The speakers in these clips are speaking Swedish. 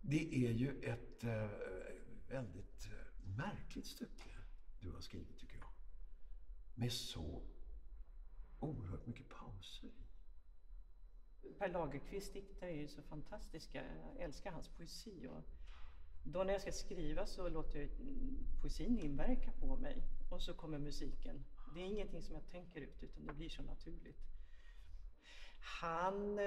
Det är ju ett väldigt märkligt stycke du har skrivit, tycker jag. Med så oerhört mycket pauser i. Per Lagerkvist dikter är ju så fantastiska. Jag älskar hans poesi. Och då när jag ska skriva så låter jag poesin inverka på mig. Och så kommer musiken. Det är ingenting som jag tänker ut, utan det blir så naturligt. Han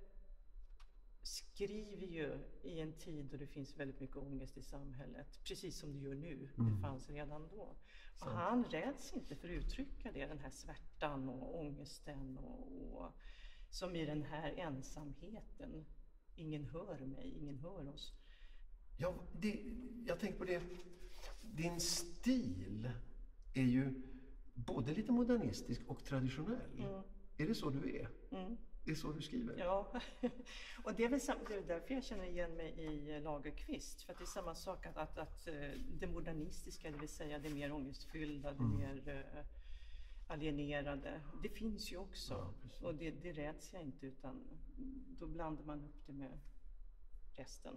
skriver ju i en tid då det finns väldigt mycket ångest i samhället. Precis som det gör nu. Det fanns redan då. Och han räds inte för att uttrycka det. Den här svärtan och ångesten. Och som i den här ensamheten. Ingen hör mig, ingen hör oss. Ja, jag tänker på det. Din stil är ju både lite modernistisk och traditionell. Är det så du är? Det är så du skriver? Ja, och det är väl därför jag känner igen mig i Lagerkvist. För att det är samma sak att det modernistiska, det vill säga det mer ångestfyllda, det mer alienerade. Det finns ju också. Ja, och det räds jag inte, utan då blandar man upp det med resten.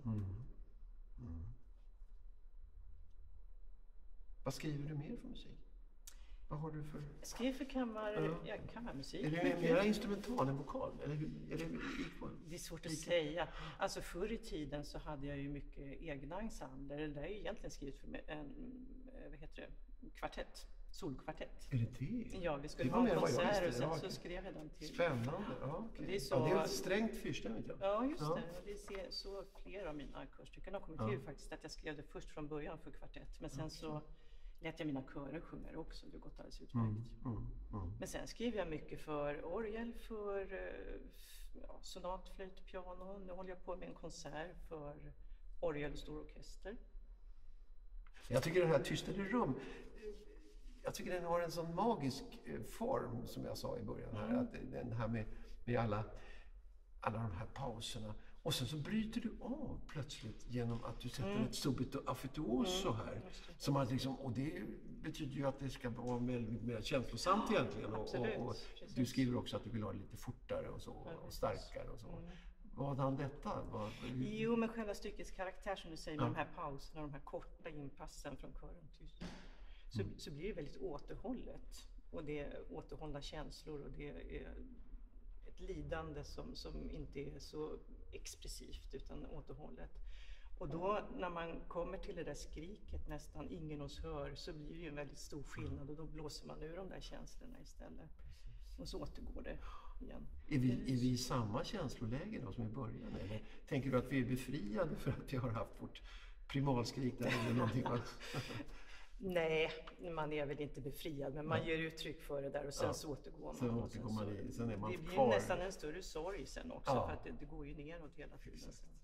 Vad skriver du mer för musik? Vad har du för... Jag skriver för kammarmusik. Är det mer instrumental än vokal? Eller är det Det är svårt att säga. Alltså förr i tiden så hade jag ju mycket egna ensembler. Det där är ju egentligen skrivet för en kvartett. Solkvartett. Är det det? Ja, vi skulle ha en konsert och sen så skrev jag den till... Spännande, ja, okay. Det är så... det är strängt fyrstämmigt. Ja, just det. Och det är så flera av mina körstycken har kommit till faktiskt. Att jag skrev det först från början för kvartett. Men sen så lät jag mina körer sjunga också. Det har gått alldeles utmärkt. Men sen skriver jag mycket för orgel, för sonat, flöjt, piano. Nu håller jag på med en konsert för orgel och stor orkester. Jag tycker den här Tystade rum, jag tycker den har en sån magisk form, som jag sa i början här. Att den här med alla de här pauserna. Och sen så bryter du av plötsligt genom att du sätter ett subito affettuoso här. Som att liksom, och det betyder ju att det ska vara väldigt mer känslosamt egentligen. Och du skriver också att du vill ha det lite fortare och så, och starkare och så. Vad han detta? Jo, men själva styckets karaktär som du säger, med de här pauserna, de här korta inpassen från kören tyst. Så blir det väldigt återhållet. Och det är återhållna känslor och det är ett lidande som inte är så expressivt utan återhållet. Och då när man kommer till det där skriket, nästan ingen oss hör, så blir det ju en väldigt stor skillnad och då blåser man ur de där känslorna istället. Och så återgår det igen. Är vi i samma känsloläge då som i början? Eller tänker du att vi är befriade för att vi har haft vårt primalskrik där eller någonting? Nej, man är väl inte befriad, men man ger uttryck för det där och sen så återgår man. Sen är man det blir kvar. Nästan en större sorg sen också, för att det går ju neråt hela tiden.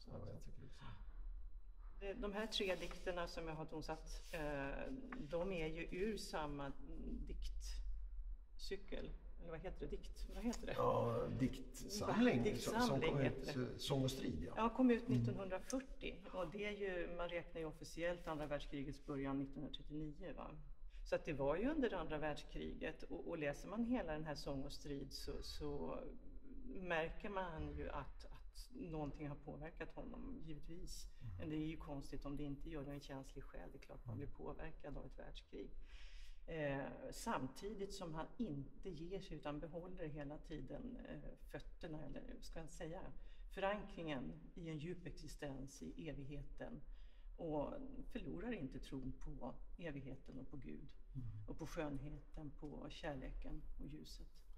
De här 3 dikterna som jag har tonsatt, de är ju ur samma diktcykel. Eller vad heter det? Vad heter det? Ja, diktsamling. Diktsamling som kom ut, Sång och strid, ja. Ja, kom ut 1940. Och det är ju, man räknar ju officiellt andra världskrigets början 1939, va? Så att det var ju under andra världskriget. Och läser man hela den här Sång och strid så märker man ju att någonting har påverkat honom, givetvis. Men det är ju konstigt om det inte gör det, en känslig själ. Det är klart man blir påverkad av ett världskrig. Samtidigt som han inte ger sig utan behåller hela tiden fötterna, eller ska jag säga, förankringen i en djup existens i evigheten, och förlorar inte tron på evigheten och på Gud och på skönheten, på kärleken och ljuset.